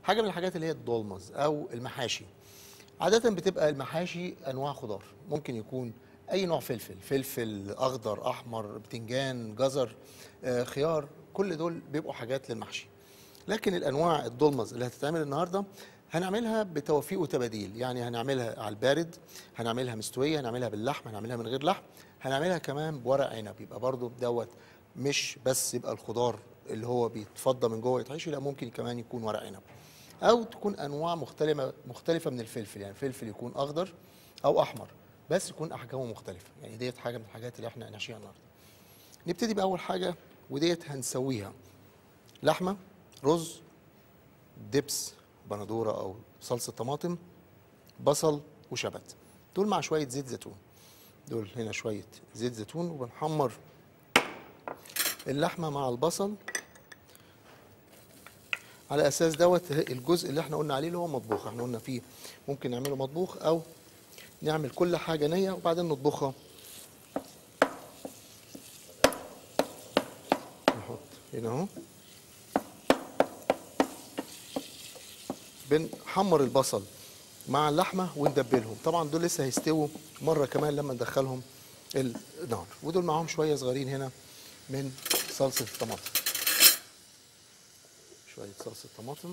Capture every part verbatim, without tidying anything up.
حاجه من الحاجات اللي هي الدولمز او المحاشي. عاده بتبقى المحاشي انواع خضار، ممكن يكون اي نوع فلفل، فلفل اخضر، احمر، بتنجان، جزر، آه، خيار، كل دول بيبقوا حاجات للمحشي. لكن الانواع الدولمز اللي هتتعمل النهارده هنعملها بتوفيق وتباديل، يعني هنعملها على البارد، هنعملها مستويه، هنعملها باللحم، هنعملها من غير لحم، هنعملها كمان بورق عنب. يبقى برضو دوت مش بس يبقى الخضار اللي هو بيتفضى من جوه يتحشي، لا ممكن كمان يكون ورق عنب، او تكون انواع مختلفه مختلفه من الفلفل، يعني فلفل يكون اخضر او احمر بس يكون احجامه مختلفه. يعني ديت حاجه من الحاجات اللي احنا هنحشيها النهارده. نبتدي باول حاجه وديت هنسويها لحمه، رز، دبس، بندوره او صلصه طماطم، بصل وشبت، دول مع شويه زيت زيتون. دول هنا شويه زيت زيتون، وبنحمر اللحمه مع البصل على اساس دوت الجزء اللي احنا قلنا عليه اللي هو مطبوخ. احنا قلنا فيه ممكن نعمله مطبوخ او نعمل كل حاجه نيه وبعدين نطبخها. نحط هنا اهو، بنحمر البصل مع اللحمه وندبلهم. طبعا دول لسه هيستووا مره كمان لما ندخلهم النار. ودول معاهم شويه صغيرين هنا من صلصه الطماطم، شويه صلصه طماطم،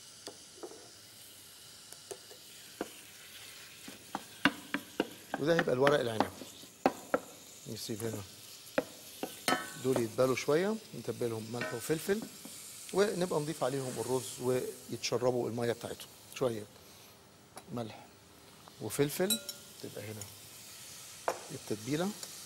وده هيبقى الورق العنب. نسيب هنا دول يتبالوا شويه، نتبلهم ملح وفلفل، ونبقى نضيف عليهم الرز ويتشربوا الميه بتاعتهم. شويه ملح وفلفل تبقى هنا التتبيله،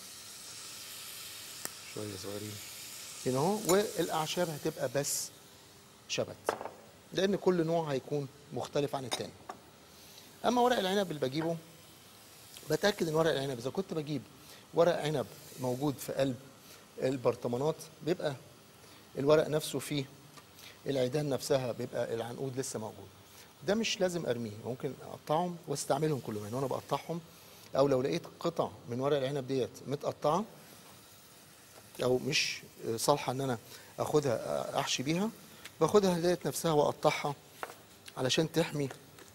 شويه صغيرين هنا اهو. والاعشاب هتبقى بس شبت، لان كل نوع هيكون مختلف عن التاني. اما ورق العنب اللي بجيبه، بتاكد ان ورق العنب اذا كنت بجيب ورق عنب موجود في قلب البرطمانات، بيبقى الورق نفسه فيه العيدان نفسها، بيبقى العنقود لسه موجود. ده مش لازم ارميه، ممكن اقطعهم واستعملهم كلهم. يعني وانا بقطعهم، او لو لقيت قطع من ورق العنب ديت متقطعه او مش صالحه ان انا اخدها احشي بيها، باخدها ديت نفسها واقطعها علشان تحمي.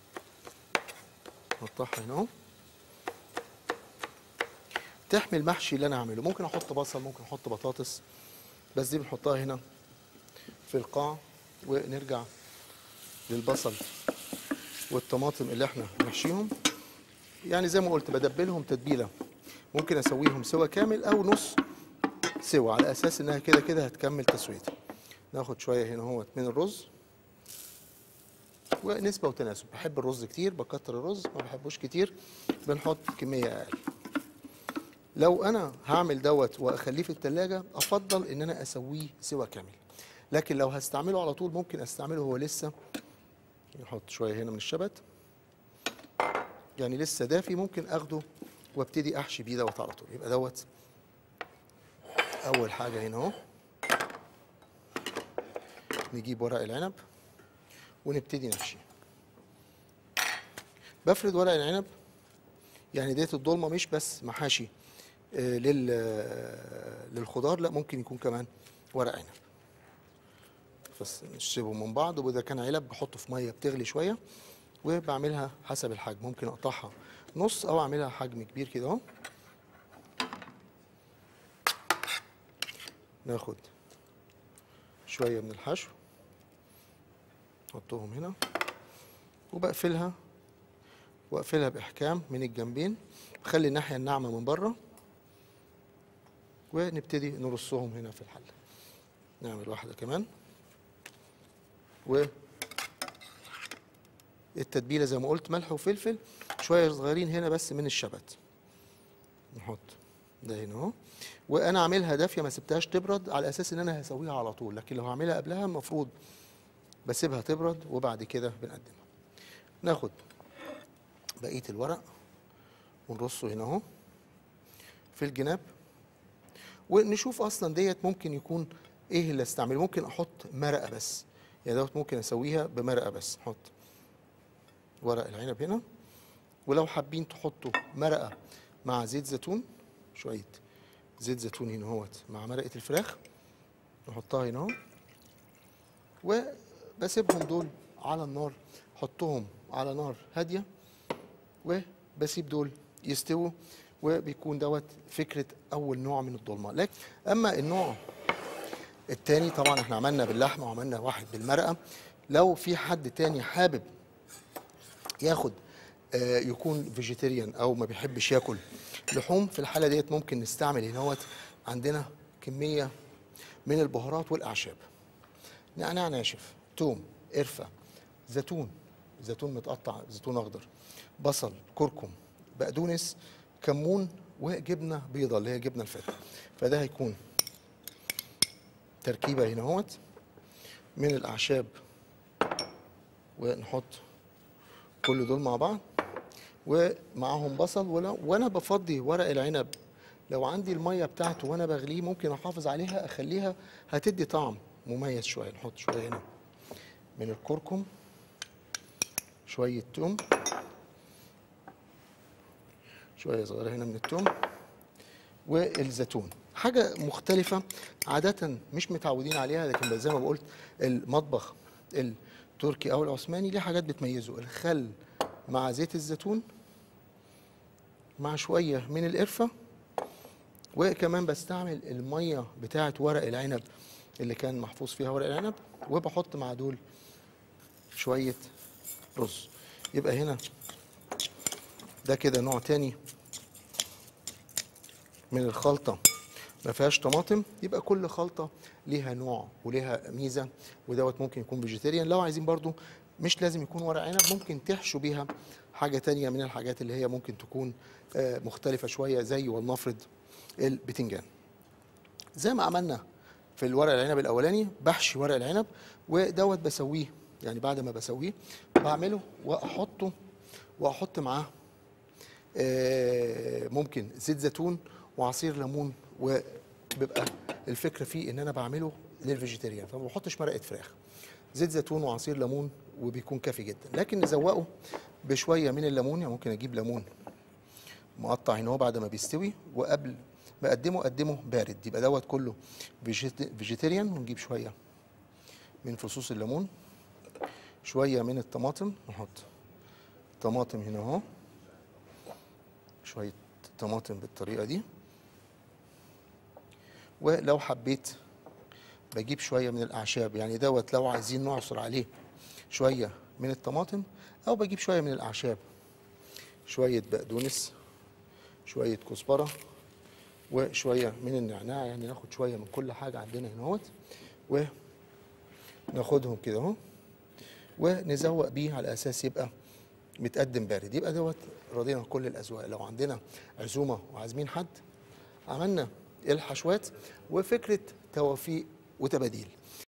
اقطعها هنا اهو، تحمي المحشي اللي انا هعمله. ممكن احط بصل، ممكن احط بطاطس، بس دي بنحطها هنا في القاع. ونرجع للبصل والطماطم اللي احنا بنحشيهم. يعني زي ما قلت بدبلهم تتبيله، ممكن اسويهم سوا كامل او نص سوا، على اساس انها كده كده هتكمل تسويتها. ناخد شويه هنا اهوت من الرز، ونسبه وتناسب. بحب الرز كتير بكتر الرز، ما بحبوش كتير بنحط كميه اقل. لو انا هعمل دوت واخليه في التلاجة، افضل ان انا اسويه سوا كامل. لكن لو هستعمله على طول ممكن استعمله هو لسه. نحط شويه هنا من الشبت، يعني لسه دافي، ممكن اخده وابتدي احشي بيه دوت على طول. يبقى دوت اول حاجه هنا اهو. نجيب ورق العنب ونبتدي نحشيه. بفرد ورق العنب، يعني ديت الضلمه مش بس محاشي آه لل آه للخضار، لا ممكن يكون كمان ورق عنب. بس نشربهم من بعض. واذا كان علب بحطه في ميه بتغلي شويه، وبعملها حسب الحجم، ممكن اقطعها نص او اعملها حجم كبير كده اهو. ناخد شويه من الحشو نحطهم هنا، وبقفلها واقفلها باحكام من الجنبين، بخلي الناحيه الناعمه من بره، ونبتدي نرصهم هنا في الحله. نعمل واحده كمان. والتتبيله زي ما قلت ملح وفلفل، شويه صغيرين هنا بس من الشبت. نحط ده هنا اهو. وانا عاملها دافيه، ما سبتهاش تبرد على اساس ان انا هسويها على طول، لكن لو هعملها قبلها المفروض بسيبها تبرد وبعد كده بنقدمها. ناخد بقيه الورق ونرصه هنا اهو في الجناب، ونشوف اصلا ديت ممكن يكون ايه اللي استعمله. ممكن احط مرقه بس، يعني دوت ممكن اسويها بمرقه بس. نحط ورق العنب هنا، ولو حابين تحطوا مرقه مع زيت زيتون، شويه زيت زيتون هنا اهوت مع مرقه الفراخ، نحطها هنا اهو. وبسيبهم دول على النار، حطهم على نار هاديه وبسيب دول يستووا، وبيكون دوت فكره اول نوع من الضلمه. لكن اما النوع التاني طبعا احنا عملنا باللحمه وعملنا واحد بالمرقه. لو في حد تاني حابب ياخد آه يكون فيجيتيريان او ما بيحبش ياكل لحوم، في الحاله ديت ممكن نستعمل هنا عندنا كميه من البهارات والاعشاب: نعناع ناشف، توم، قرفه، زيتون، زيتون متقطع، زيتون اخضر، بصل، كركم، بقدونس، كمون، وجبنه بيضه اللي هي جبنه الفاتح. فده هيكون تركيبه هنا اهوت من الاعشاب، ونحط كل دول مع بعض ومعاهم بصل. ولو وانا بفضي ورق العنب لو عندي الميه بتاعته وانا بغليه ممكن احافظ عليها اخليها هتدي طعم مميز شويه. نحط شويه هنا من الكركم، شويه توم، شويه صغيره هنا من التوم والزيتون. حاجه مختلفه عاده مش متعودين عليها، لكن زي ما بقولت المطبخ التركي او العثماني ليه حاجات بتميزه: الخل مع زيت الزيتون مع شويه من القرفه، وكمان بستعمل الميه بتاعه ورق العنب اللي كان محفوظ فيها ورق العنب، وبحط مع دول شويه رز. يبقى هنا ده كده نوع تاني من الخلطه ما فيهاش طماطم. يبقى كل خلطه ليها نوع وليها ميزه، ودوت ممكن يكون فيجيتيريان. لو عايزين برضو مش لازم يكون ورق عنب، ممكن تحشوا بيها حاجه تانيه من الحاجات اللي هي ممكن تكون مختلفه شويه، زي ولنفرض البتنجان. زي ما عملنا في الورق العنب الاولاني بحشي ورق العنب، ودوت بسويه، يعني بعد ما بسويه بعمله واحطه واحط معاه ممكن زيت زيتون وعصير ليمون، وبيبقى الفكره فيه ان انا بعمله للفيجيتيريان، فما بحطش مرقه فراخ، زيت زيتون وعصير ليمون وبيكون كافي جدا. لكن نزوقه بشويه من الليمون، يعني ممكن اجيب ليمون مقطع هنا بعد ما بيستوي، وقبل ما اقدمه اقدمه بارد، يبقى دوت كله فيجيتيريان. ونجيب شويه من فصوص الليمون، شويه من الطماطم، نحط طماطم هنا اهو، شويه طماطم بالطريقه دي. ولو حبيت بجيب شويه من الاعشاب، يعني دوت لو عايزين نعصر عليه شويه من الطماطم، او بجيب شويه من الاعشاب، شويه بقدونس، شويه كزبره، وشويه من النعناع، يعني ناخد شويه من كل حاجه عندنا هنا اهوت، وناخدهم كده اهو ونزوق بيه على اساس يبقى متقدم بارد. يبقى دوت رضينا كل الاذواق. لو عندنا عزومه وعازمين حد، عملنا الحشوات وفكره توافيق وتباديل.